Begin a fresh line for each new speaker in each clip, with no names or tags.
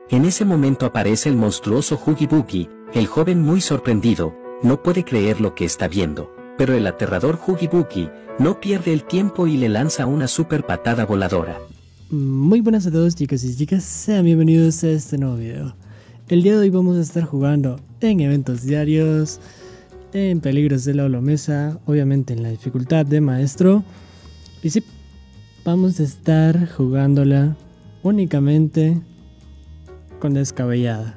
En ese momento aparece el monstruoso Huggy Buggy. El joven, muy sorprendido, no puede creer lo que está viendo, pero el aterrador Huggy Buggy no pierde el tiempo y le lanza una super patada voladora.
Muy buenas a todos, chicos y chicas, sean bienvenidos a este nuevo video. El día de hoy vamos a estar jugando en eventos diarios, en peligros de la holomesa, obviamente en la dificultad de maestro. Y sí, vamos a estar jugándola únicamente con descabellada.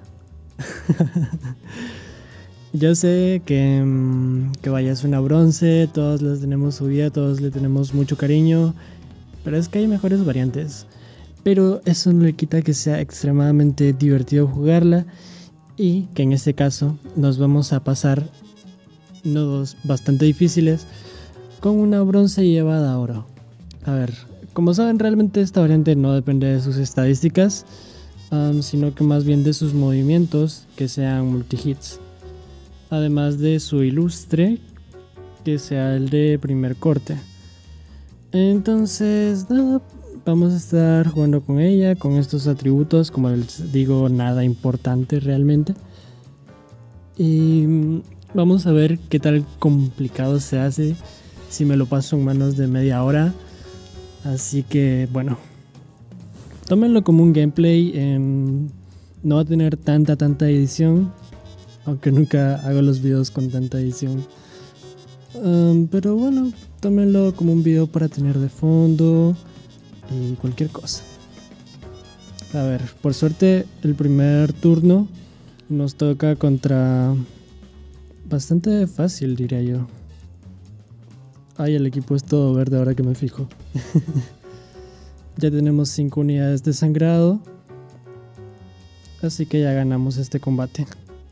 Yo sé que vaya, es una bronce, todos las tenemos subida, todos le tenemos mucho cariño, pero es que hay mejores variantes. Pero eso no le quita que sea extremadamente divertido jugarla y que en este caso nos vamos a pasar nodos bastante difíciles con una bronce llevada a oro. A ver, como saben, realmente esta variante no depende de sus estadísticas, sino que más bien de sus movimientos que sean multihits, además de su ilustre que sea el de primer corte. Entonces nada, vamos a estar jugando con ella, con estos atributos, como les digo, nada importante realmente. Y vamos a ver qué tal complicado se hace si me lo paso en menos de media hora. Así que bueno, tómenlo como un gameplay, no va a tener tanta edición, aunque nunca hago los videos con tanta edición. Pero bueno, tómenlo como un video para tener de fondo y cualquier cosa. A ver, por suerte el primer turno nos toca contra bastante fácil, diría yo. Ay, el equipo es todo verde ahora que me fijo. Ya tenemos 5 unidades de sangrado, así que ya ganamos este combate.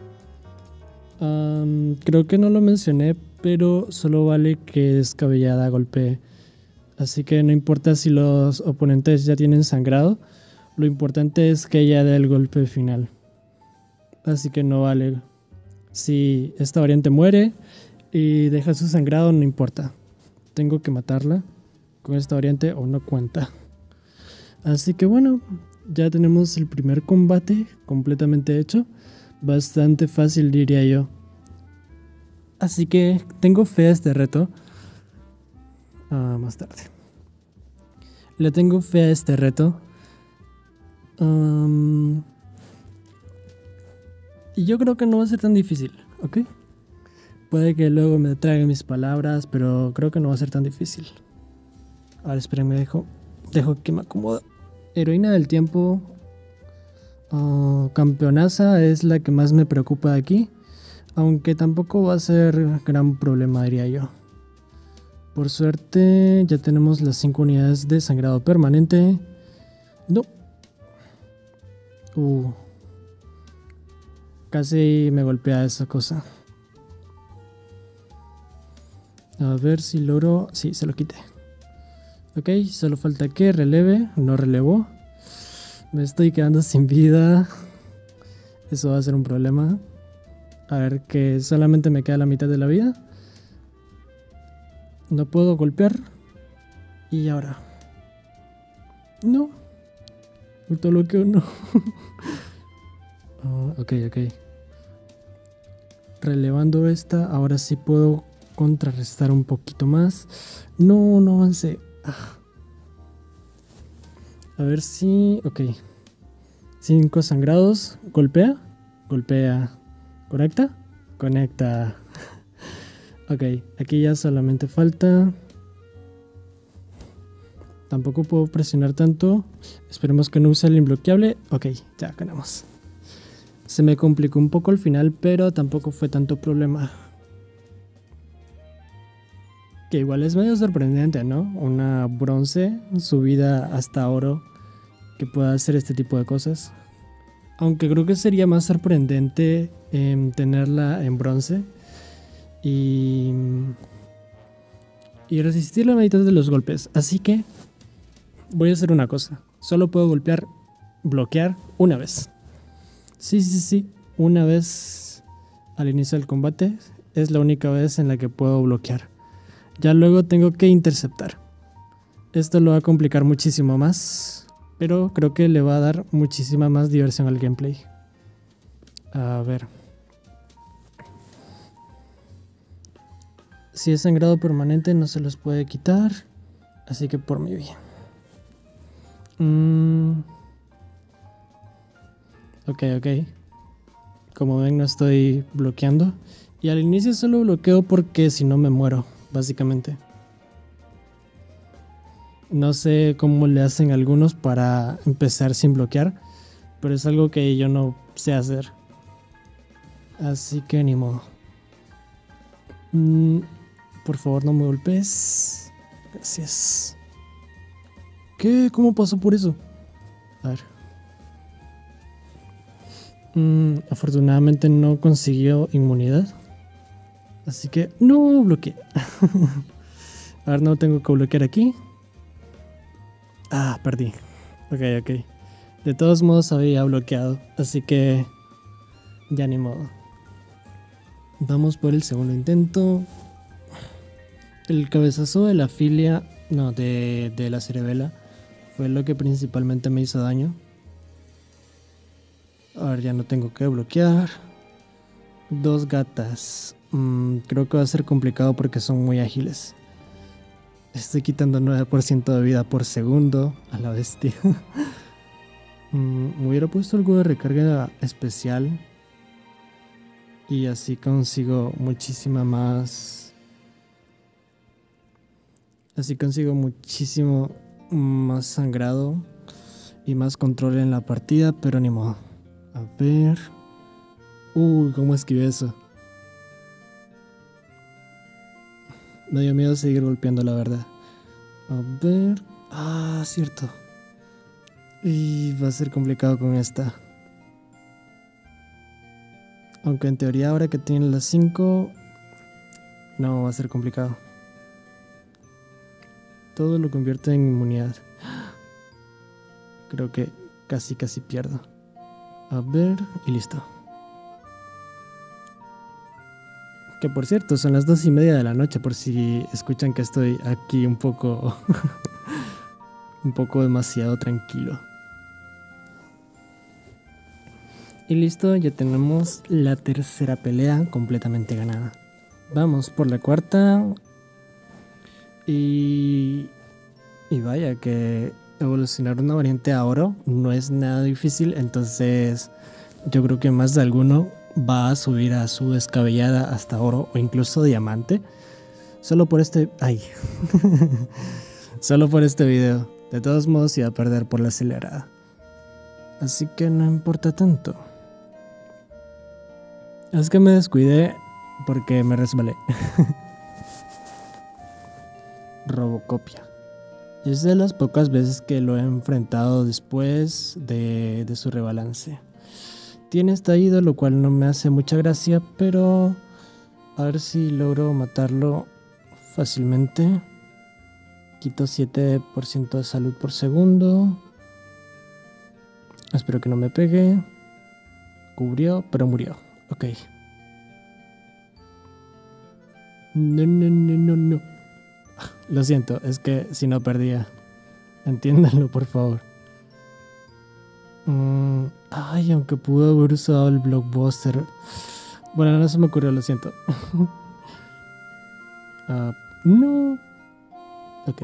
Creo que no lo mencioné, pero solo vale que descabellada golpee. Así que no importa si los oponentes ya tienen sangrado, lo importante es que ella dé el golpe final. Así que no vale. Si esta variante muere y deja su sangrado, no importa. Tengo que matarla con esta variante o no cuenta. Así que bueno, ya tenemos el primer combate completamente hecho. Bastante fácil, diría yo. Así que tengo fe a este reto. Más tarde. Le tengo fe a este reto. Y yo creo que no va a ser tan difícil, ¿ok? Puede que luego me traigan mis palabras, pero creo que no va a ser tan difícil. A ver, espérenme, dejo que me acomoda. Heroína del tiempo. Campeonaza es la que más me preocupa aquí, aunque tampoco va a ser gran problema, diría yo. Por suerte ya tenemos las 5 unidades de sangrado permanente. No. Casi me golpea esa cosa. A ver si logro... Sí, se lo quité. Ok, solo falta que releve. No relevó. Me estoy quedando sin vida. Eso va a ser un problema. A ver, que solamente me queda la mitad de la vida. No puedo golpear. Y ahora. No. Autobloqueo no. Ok. Relevando esta. Ahora sí puedo contrarrestar un poquito más. No avancé. A ver si... Ok. 5 sangrados. Golpea. Conecta. Ok, aquí ya solamente falta... Tampoco puedo presionar tanto. Esperemos que no use el imbloqueable. Ok, ya ganamos. Se me complicó un poco al final, pero tampoco fue tanto problema. Que igual es medio sorprendente, ¿no? Una bronce subida hasta oro que pueda hacer este tipo de cosas. Aunque creo que sería más sorprendente tenerla en bronce y resistir la mitad de los golpes. Así que voy a hacer una cosa. Solo puedo bloquear una vez. Sí, una vez al inicio del combate. Es la única vez en la que puedo bloquear. Ya luego tengo que interceptar. Esto lo va a complicar muchísimo más. pero creo que le va a dar muchísima más diversión al gameplay. A ver. Si es sangrado permanente no se los puede quitar, así que por mi bien. Ok. Como ven no estoy bloqueando. Y al inicio solo bloqueo porque si no me muero, básicamente. No sé cómo le hacen algunos para empezar sin bloquear, pero es algo que yo no sé hacer. Así que ni modo. Por favor no me golpees. Gracias. ¿Qué? ¿Cómo pasó por eso? A ver. Afortunadamente no consiguió inmunidad. Así que no bloqueé. Ahora no tengo que bloquear aquí. Ah, perdí. Ok. De todos modos había bloqueado. Así que ya ni modo. Vamos por el segundo intento. El cabezazo de la filia. No, de la cerebela. Fue lo que principalmente me hizo daño. Ahora ya no tengo que bloquear. 2 gatas. Creo que va a ser complicado porque son muy ágiles. Estoy quitando 9% de vida por segundo. A la bestia. Me hubiera puesto algo de recarga especial. Y así consigo muchísima más. Así consigo muchísimo más sangrado. Y más control en la partida. Pero ni modo. A ver. ¿Cómo esquivé eso? Me dio miedo seguir golpeando, la verdad. A ver. Cierto. Y va a ser complicado con esta. Aunque en teoría ahora que tienen las 5, no va a ser complicado. Todo lo convierte en inmunidad. Creo que casi pierdo. A ver, y listo. Que por cierto, son las 2:30 de la noche, por si escuchan que estoy aquí un poco... un poco demasiado tranquilo. Y listo, ya tenemos la tercera pelea completamente ganada. Vamos por la cuarta. Y vaya que evolucionar una variante a oro no es nada difícil, entonces yo creo que más de alguno va a subir a su descabellada hasta oro o incluso diamante. Solo por este... Solo por este video. De todos modos iba a perder por la acelerada. Así que no importa tanto. Es que me descuidé porque me resbalé. Robocopia. Es de las pocas veces que lo he enfrentado después de su rebalance. Tiene estallido, lo cual no me hace mucha gracia, pero a ver si logro matarlo fácilmente. Quito 7% de salud por segundo. Espero que no me pegue. Cubrió, pero murió. Ok. No. Lo siento, es que si no perdía. Entiéndanlo, por favor. Aunque pudo haber usado el blockbuster. Bueno, no se me ocurrió, lo siento. No. Ok.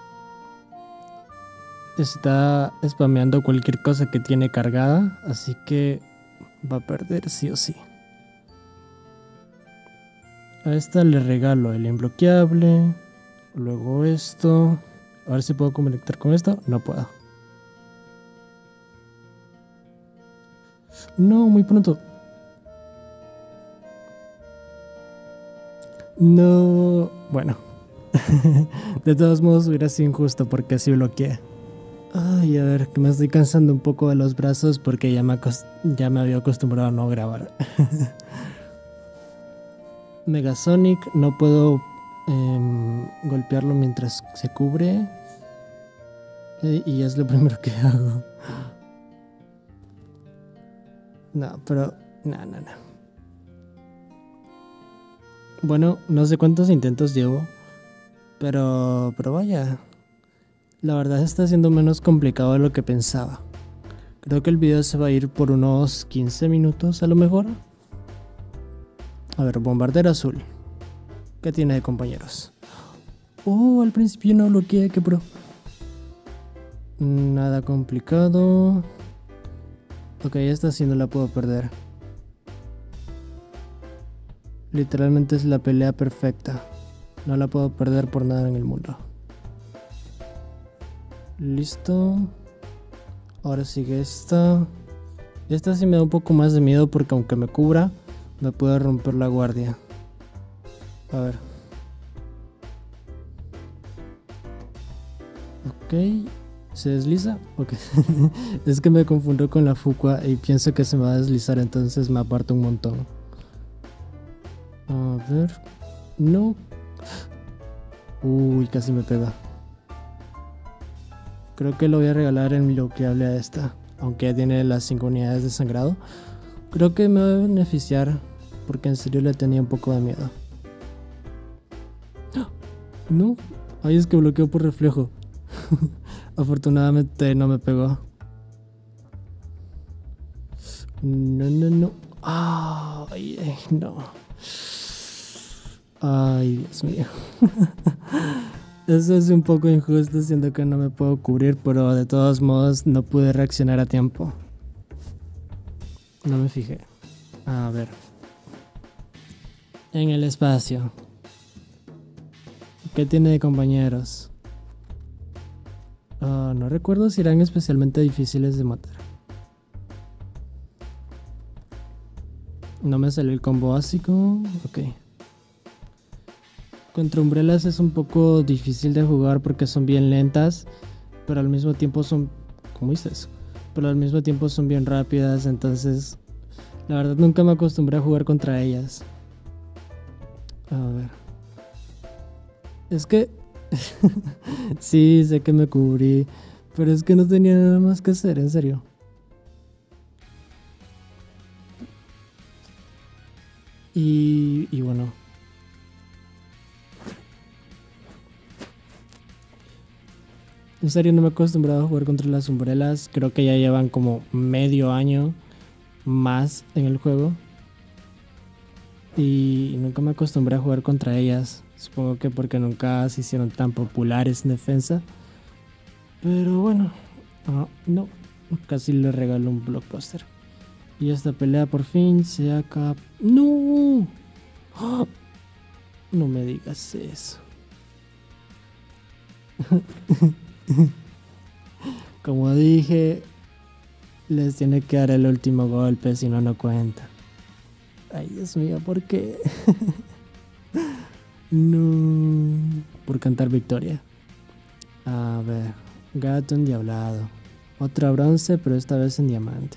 Está spameando cualquier cosa que tiene cargada, así que va a perder sí o sí. A esta le regalo el imbloqueable. Luego esto. A ver si puedo conectar con esto. No puedo. No, muy pronto. No. Bueno. De todos modos hubiera sido injusto porque así bloqueé. A ver, que me estoy cansando un poco de los brazos porque ya me había acostumbrado a no grabar. Megasonic, no puedo golpearlo mientras se cubre. Y es lo primero que hago. No, pero... No. Bueno, no sé cuántos intentos llevo. Pero vaya. La verdad está siendo menos complicado de lo que pensaba. Creo que el video se va a ir por unos 15 minutos a lo mejor. A ver, bombardero azul. ¿Qué tiene de compañeros? Oh, al principio no bloqueé, qué pro. Nada complicado. Ok, esta sí no la puedo perder. Literalmente es la pelea perfecta. No la puedo perder por nada en el mundo. Listo. Ahora sigue esta. Esta sí me da un poco más de miedo porque aunque me cubra, me puede romper la guardia. A ver. Ok. ¿Se desliza? Ok. Es que me confundo con la Fuqua y pienso que se me va a deslizar, entonces me aparto un montón. A ver. No. Uy, casi me pega. Creo que lo voy a regalar en bloqueable a esta. Aunque ya tiene las 5 unidades de sangrado. Creo que me va a beneficiar. Porque en serio le tenía un poco de miedo. No. Ay, es que bloqueo por reflejo. Afortunadamente no me pegó. No. Ay, no. Ay, Dios mío. Eso es un poco injusto, siendo que no me puedo cubrir, pero de todos modos no pude reaccionar a tiempo. No me fijé. A ver. En el espacio. ¿Qué tiene de compañeros? No recuerdo si eran especialmente difíciles de matar. No me salió el combo básico. Ok. Contra Umbrellas es un poco difícil de jugar porque son bien lentas, pero al mismo tiempo son... ¿Cómo hice eso? Pero al mismo tiempo son bien rápidas, entonces... La verdad nunca me acostumbré a jugar contra ellas. A ver... Es que... Sí, sé que me cubrí, pero es que no tenía nada más que hacer, en serio. Y bueno... En serio no me he acostumbrado a jugar contra las Umbrellas. Creo que ya llevan como medio año más en el juego. Y nunca me acostumbré a jugar contra ellas. Supongo que porque nunca se hicieron tan populares en defensa. Pero bueno. No. Casi le regalo un blockbuster. Y esta pelea por fin se acaba. ¡No! ¡Oh! No me digas eso. Como dije, les tiene que dar el último golpe, si no, no cuenta. Ay, Dios mío, ¿por qué? No. Por cantar victoria. A ver, gato endiablado. Otra bronce, pero esta vez en diamante.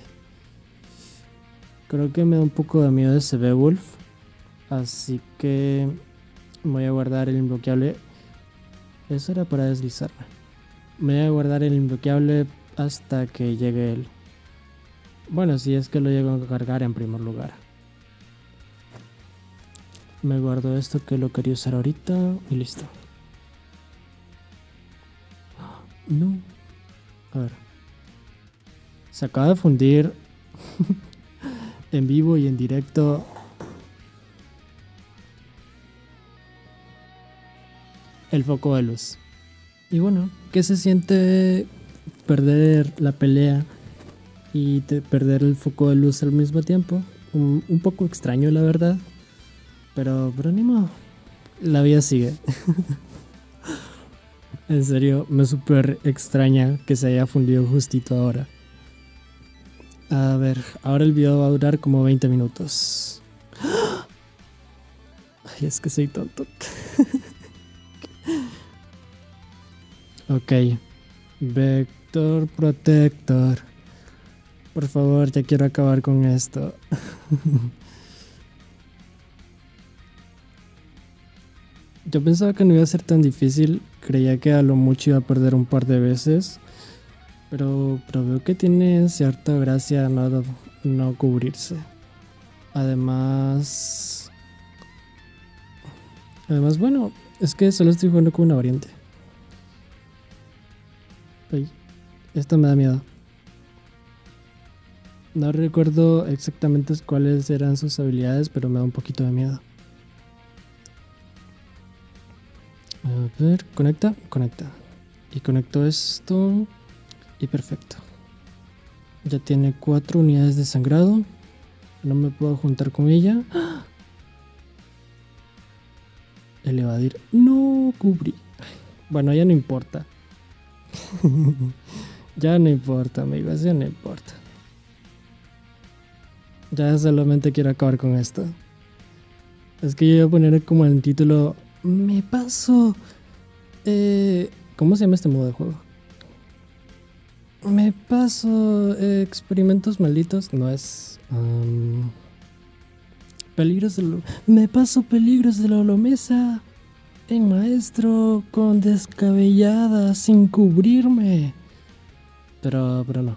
Creo que me da un poco de miedo ese Beowulf. Así que voy a guardar el inbloqueable. Eso era para deslizarme. Me voy a guardar el inbloqueable hasta que llegue él. Bueno, si es que lo llego a cargar en primer lugar. Me guardo esto que lo quería usar ahorita y listo. No. A ver. Se acaba de fundir en vivo y en directo. El foco de luz. Y bueno, ¿qué se siente perder la pelea y perder el foco de luz al mismo tiempo? Un poco extraño, la verdad. Pero ni modo. La vida sigue. En serio, me súper extraña que se haya fundido justito ahora. A ver, ahora el video va a durar como 20 minutos. Ay, es que soy tonto. Ok. Vector Protector. Por favor, ya quiero acabar con esto. Yo pensaba que no iba a ser tan difícil. Creía que a lo mucho iba a perder un par de veces. Pero veo que tiene cierta gracia no cubrirse. Además, bueno, es que solo estoy jugando con una variante. Ay, esto me da miedo. No recuerdo exactamente cuáles eran sus habilidades, pero me da un poquito de miedo. A ver, conecta. Y conecto esto. Y perfecto. Ya tiene 4 unidades de sangrado. No me puedo juntar con ella. El evadir. No cubrí. Bueno, ya no importa. Ya no importa, amigos. Ya no importa. Ya solamente quiero acabar con esto. Es que yo iba a poner como en el título. Me paso. ¿Cómo se llama este modo de juego? Me paso experimentos malditos. No es. Peligros de me paso peligros de la holomesa en maestro con descabellada sin cubrirme. Pero no.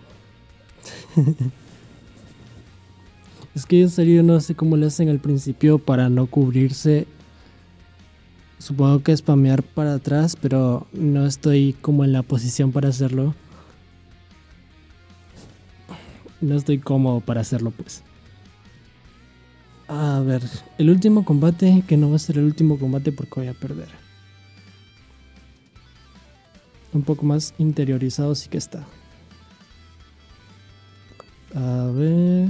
Es que en serio no sé cómo le hacen al principio para no cubrirse. Supongo que spamear para atrás, pero no estoy como en la posición para hacerlo. No estoy cómodo para hacerlo, pues. A ver, el último combate, que no va a ser el último combate porque voy a perder. Un poco más interiorizado sí que está. A ver.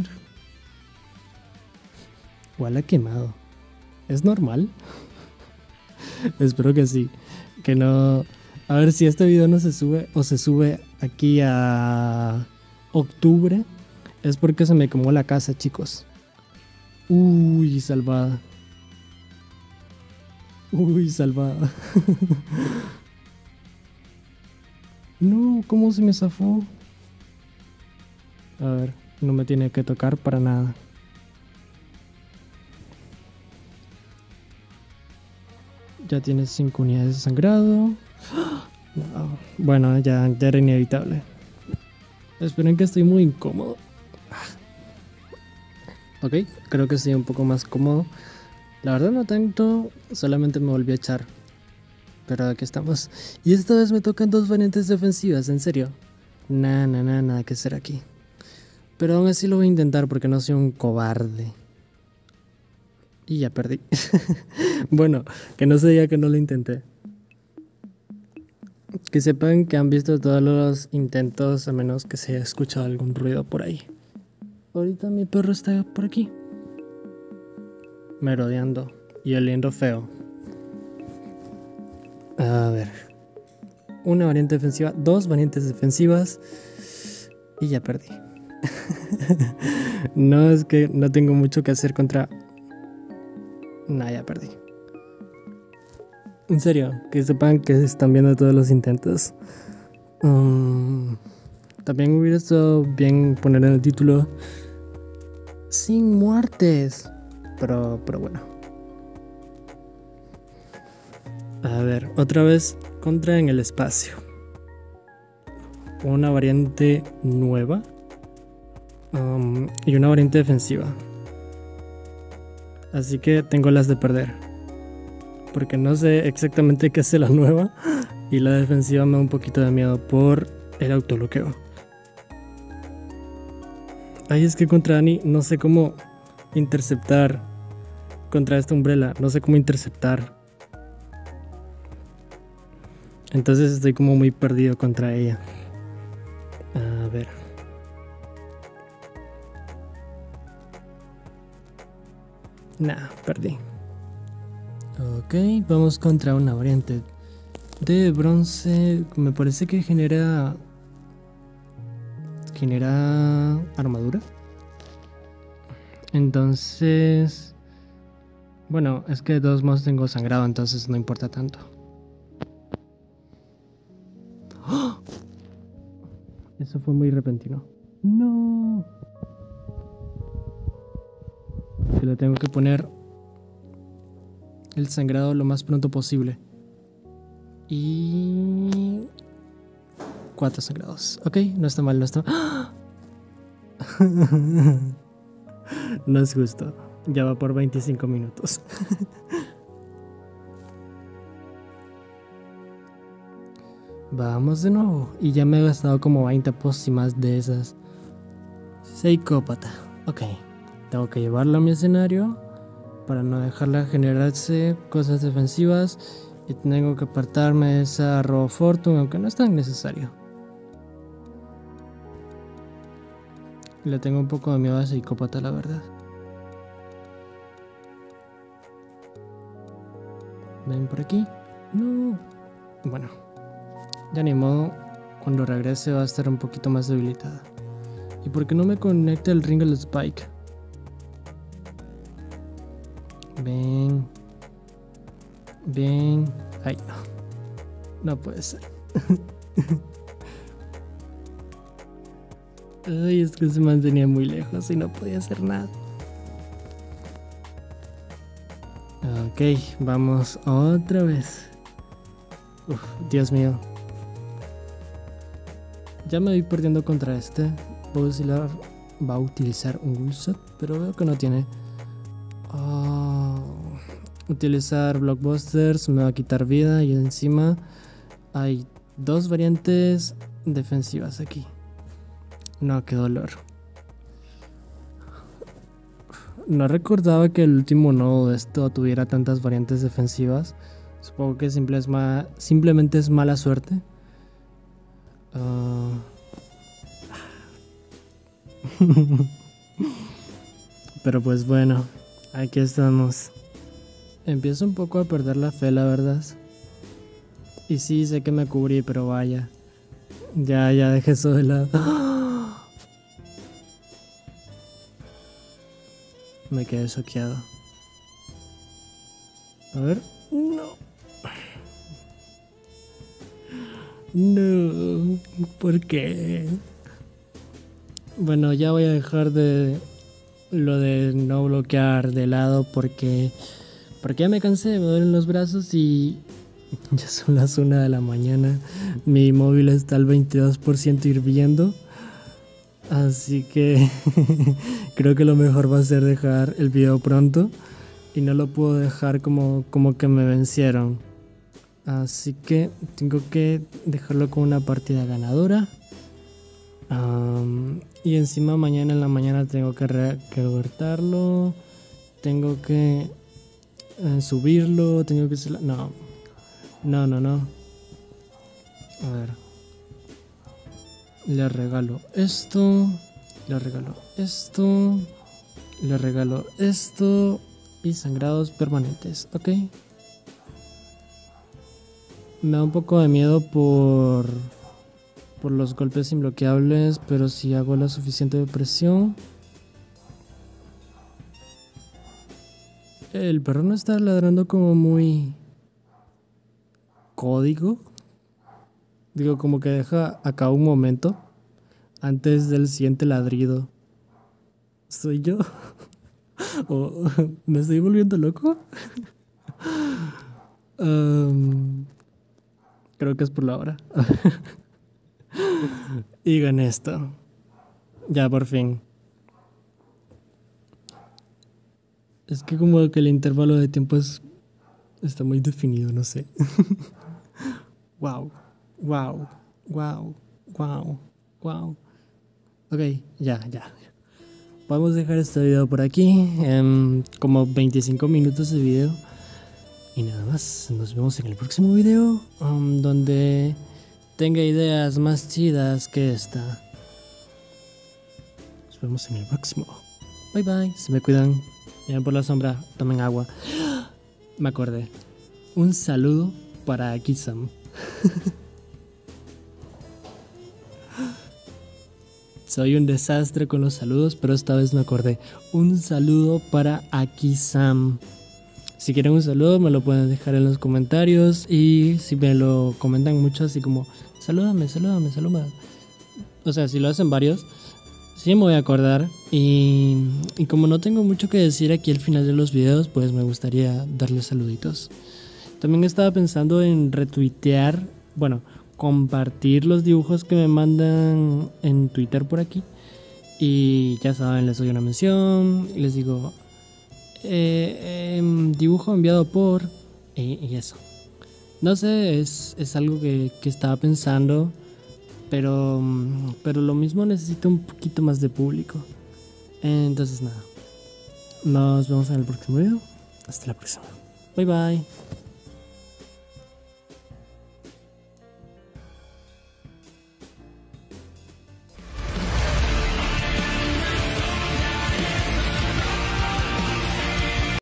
Igual ha quemado. ¿Es normal? Espero que sí. Que no... A ver si este video no se sube o se sube aquí a octubre. Es porque se me quemó la casa, chicos. Uy, salvada. Uy, salvada. No, ¿cómo se me zafó? A ver, no me tiene que tocar para nada. Ya tienes 5 unidades de sangrado. No, bueno, ya era inevitable. Esperen que estoy muy incómodo. Ok, creo que estoy un poco más cómodo. La verdad no tanto, solamente me volví a echar. Pero aquí estamos. Y esta vez me tocan 2 variantes defensivas, en serio. Nada que hacer aquí. Pero aún así lo voy a intentar porque no soy un cobarde. Y ya perdí. Bueno, que no se diga que no lo intenté. Que sepan que han visto todos los intentos, a menos que se haya escuchado algún ruido por ahí. Ahorita mi perro está por aquí, merodeando y oliendo feo. A ver. Una variante defensiva, 2 variantes defensivas. Y ya perdí. No, es que no tengo mucho que hacer contra... Nah, ya perdí. En serio, que sepan que están viendo todos los intentos. También hubiera estado bien poner en el título sin muertes. Pero bueno. A ver, otra vez contra en el espacio. Una variante nueva. Y una variante defensiva. Así que tengo las de perder. Porque no sé exactamente qué hace la nueva. Y la defensiva me da un poquito de miedo por el autobloqueo. Ay, es que contra Annie no sé cómo interceptar. Contra esta Umbrella no sé cómo interceptar. Entonces estoy como muy perdido contra ella. A ver. Nah, perdí. Ok, vamos contra una variante de bronce. Me parece que genera armadura. Entonces, bueno, es que de todos modos tengo sangrado, entonces no importa tanto. ¡Oh! Eso fue muy repentino. No. Que le tengo que poner el sangrado lo más pronto posible. Y 4 sangrados. Ok, no está mal, no está mal. No es justo. Ya va por 25 minutos. Vamos de nuevo. Y ya me he gastado como 20 pócimas de esas. Psicópata. Ok. Tengo que llevarla a mi escenario para no dejarla generarse cosas defensivas. Y tengo que apartarme de esa Robo Fortune, aunque no es tan necesario. Le tengo un poco de miedo a Psicópata, la verdad. ¿Ven por aquí? No. Bueno, ya ni modo. Cuando regrese va a estar un poquito más debilitada. ¿Y por qué no me conecta el Ringle Spike? Ven. Ven. Ay, no. No puede ser. Ay, es que se mantenía muy lejos y no podía hacer nada. Ok, vamos otra vez. Uf, Dios mío. Ya me voy perdiendo contra este. Va a utilizar un Gulsot, pero veo que no tiene. Utilizar Blockbusters me va a quitar vida y encima hay dos variantes defensivas aquí. No, qué dolor. No recordaba que el último nodo de esto tuviera tantas variantes defensivas. Supongo que simplemente es mala suerte. Pero pues bueno, aquí estamos. Empiezo un poco a perder la fe, la verdad. Y sí, sé que me cubrí, pero vaya. Ya dejé eso de lado. Me quedé choqueado. A ver. No. No. ¿Por qué? Bueno, ya voy a dejar de lo de no bloquear de lado porque ya me cansé, me duelen los brazos y ya son las 1 de la mañana. Mi móvil está al 22% hirviendo. Así que creo que lo mejor va a ser dejar el video pronto. Y no lo puedo dejar como que me vencieron. Así que tengo que dejarlo con una partida ganadora. Y encima mañana en la mañana tengo que recortarlo. Tengo que subirlo. Tengo que... No. A ver. Le regalo esto. Le regalo esto. Le regalo esto. Y sangrados permanentes. Ok. Me da un poco de miedo por los golpes imbloqueables. Pero si hago la suficiente presión. El perro no está ladrando como muy... código. Digo, como que deja acá un momento antes del siguiente ladrido. ¿Soy yo? ¿O me estoy volviendo loco? Creo que es por la hora. Y gané esto. Ya, por fin. Es que como que el intervalo de tiempo está muy definido, no sé. Wow. Ok, ya. Vamos a dejar este video por aquí. Como 25 minutos de video. Y nada más. Nos vemos en el próximo video. Donde tenga ideas más chidas que esta. Nos vemos en el próximo. Bye bye. Se me cuidan. Miren por la sombra. Tomen agua. Me acordé. Un saludo para Aki-sam. Soy un desastre con los saludos, pero esta vez me acordé. Un saludo para Aki-sam. Si quieren un saludo me lo pueden dejar en los comentarios. Y si me lo comentan mucho así como salúdame. O sea, si lo hacen varios, sí me voy a acordar. Y como no tengo mucho que decir aquí al final de los videos, pues me gustaría darles saluditos. También estaba pensando en retuitear, bueno, compartir los dibujos que me mandan en Twitter por aquí. Y ya saben, les doy una mención y les digo dibujo enviado por... y eso. No sé, es algo que estaba pensando, pero lo mismo necesita un poquito más de público. Entonces nada, nos vemos en el próximo video. Hasta la próxima. Bye bye.